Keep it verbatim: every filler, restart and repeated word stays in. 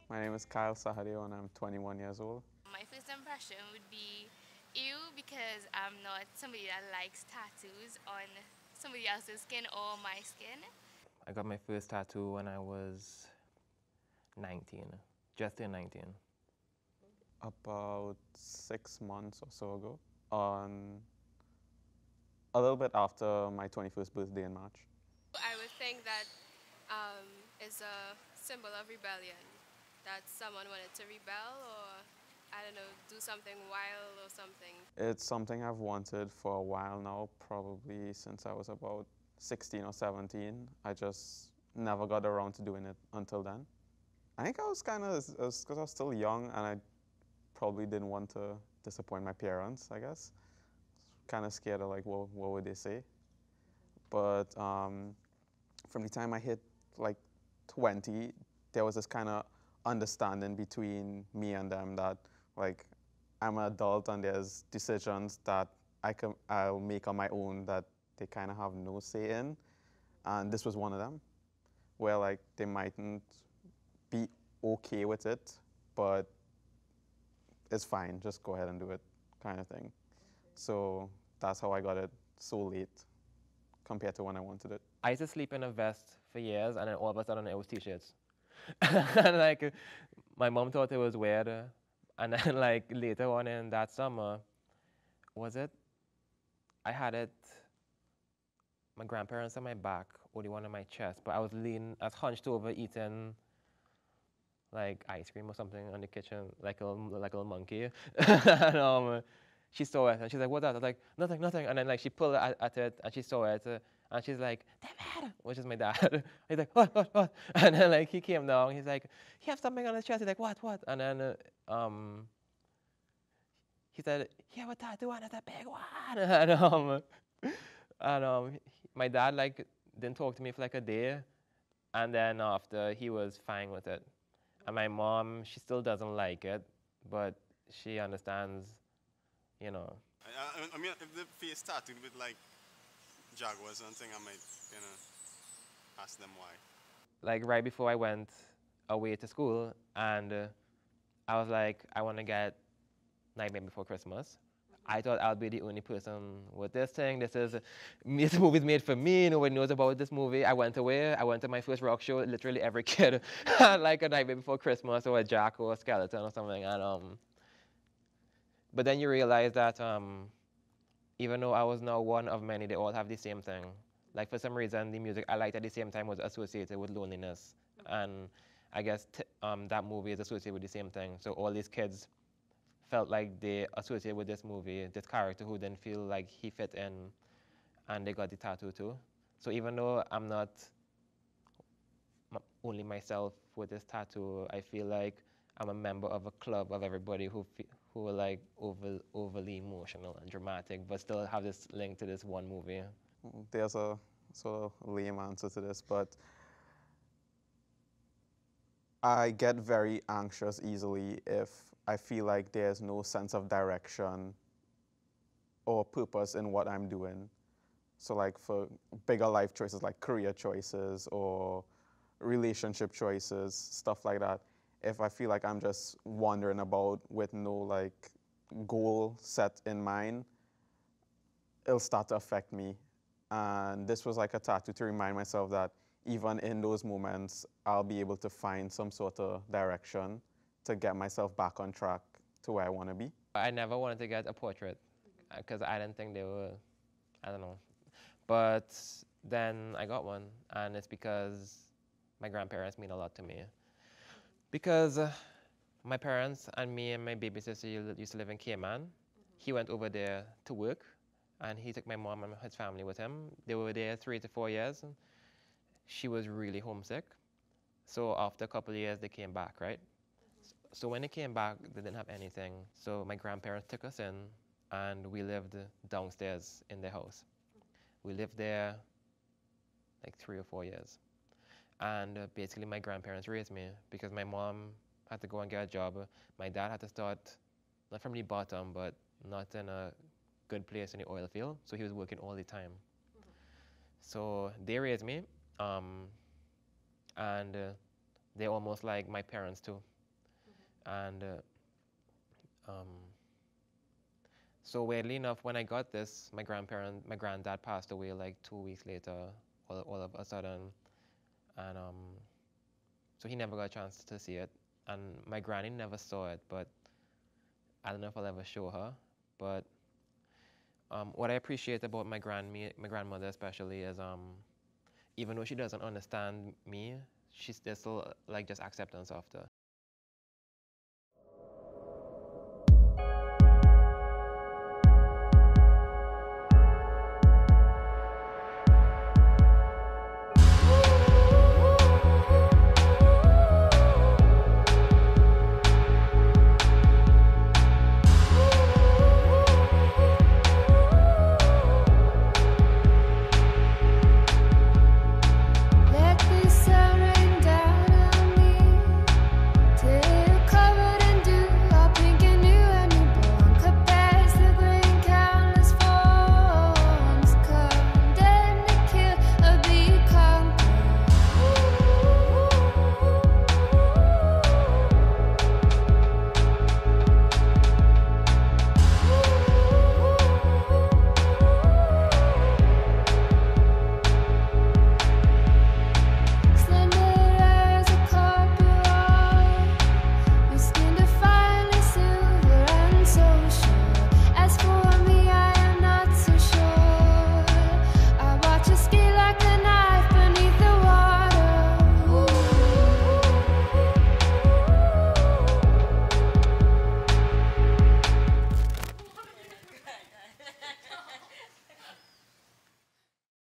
My name is Kyle Sahadio and I'm twenty-one years old. My first impression would be ew, because I'm not somebody that likes tattoos on somebody else's skin or my skin. I got my first tattoo when I was nineteen, just turned nineteen. About six months or so ago, on a little bit after my twenty-first birthday in March. I would think that um, is a symbol of rebellion, that someone wanted to rebel or, I don't know, do something wild or something. It's something I've wanted for a while now, probably since I was about sixteen or seventeen. I just never got around to doing it until then. I think I was kind of, because I was still young and I probably didn't want to disappoint my parents, I guess. Kind of scared of like, what, what would they say? But um, from the time I hit like twenty, there was this kind of understanding between me and them that like I'm an adult and there's decisions that I can, I'll make on my own that they kind of have no say in. And this was one of them, where like they mightn't be okay with it, but it's fine, just go ahead and do it, kind of thing. So that's how I got it so late compared to when I wanted it. I used to sleep in a vest for years, and then all of a sudden it was t-shirts. And like, my mom thought it was weird, and then like later on in that summer, was it? I had it, my grandparents on my back, only one on my chest, but I was leaning, I was hunched over eating like ice cream or something in the kitchen, like a like a little monkey. And um, she saw it and she's like, "What's that?" I was like, "Nothing, nothing." And then like she pulled at, at it and she saw it uh, and she's like, "David," which is my dad. He's like, "What, what, what?" And then like he came down. He's like, "You have something on his chest." He's like, "What, what?" And then uh, um, he said, "You have a tattoo and it's a big one." And um, and um, my dad like didn't talk to me for like a day, and then after he was fine with it. And my mom, she still doesn't like it, but she understands, you know. I, I, I mean, if the face tattooed with like jaguars or something, I might, you know, ask them why. Like right before I went away to school, and uh, I was like, I want to get Nightmare Before Christmas. I thought I'll be the only person with this thing. This is, this movie's made for me. Nobody knows about this movie. I went away. I went to my first rock show. Literally every kid had like a Nightmare Before Christmas or a jack or a skeleton or something. And um, but then you realize that um, even though I was now one of many, they all have the same thing. Like for some reason, the music I liked at the same time was associated with loneliness. And I guess t um, that movie is associated with the same thing. So all these kids felt like they associated with this movie, this character who didn't feel like he fit in, and they got the tattoo too. So even though I'm not m only myself with this tattoo, I feel like I'm a member of a club of everybody who who are like over, overly emotional and dramatic, but still have this link to this one movie. There's a sort of lame answer to this, but I get very anxious easily if I feel like there's no sense of direction or purpose in what I'm doing. So like for bigger life choices like career choices or relationship choices, stuff like that, if I feel like I'm just wandering about with no like goal set in mind, it'll start to affect me. And this was like a tattoo to remind myself that even in those moments, I'll be able to find some sort of direction to get myself back on track to where I want to be. I never wanted to get a portrait because I didn't think they were, I don't know. But then I got one, and it's because my grandparents mean a lot to me. Because uh, my parents and me and my baby sister used to live in Cayman. He went over there to work, and he took my mom and his family with him. They were there three to four years. She was really homesick. So after a couple of years, they came back, right? So when they came back, they didn't have anything. So my grandparents took us in, and we lived downstairs in their house. We lived there like three or four years. And uh, basically my grandparents raised me because my mom had to go and get a job. My dad had to start, not from the bottom, but not in a good place in the oil field. So he was working all the time. Mm-hmm. So they raised me, um, and uh, they're almost like my parents too. And uh, um, so weirdly enough, when I got this, my grandparent, my granddad passed away like two weeks later, all, all of a sudden, and um, so he never got a chance to see it. And my granny never saw it, but I don't know if I'll ever show her. But um, what I appreciate about my grand my grandmother especially is um, even though she doesn't understand me, she's there's still like just acceptance of the